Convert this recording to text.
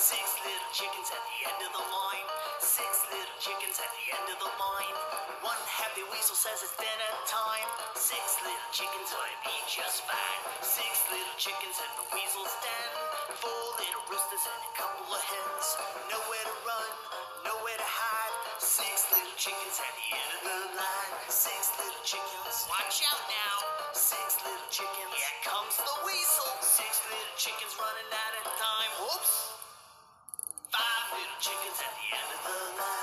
Six little chickens at the end of the line. Six little chickens at the end of the line. One happy weasel says it's dinner time. Six little chickens ought to be just fine. Six little chickens in the weasel's den. Four little roosters and a couple of hens. Nowhere to run, nowhere to hide. Six little chickens at the end of the line. Six little chickens. Watch out now. Six little chickens. Here comes the weasel. Six little chickens running out of time. Whoops. Five little chickens at the end of the line.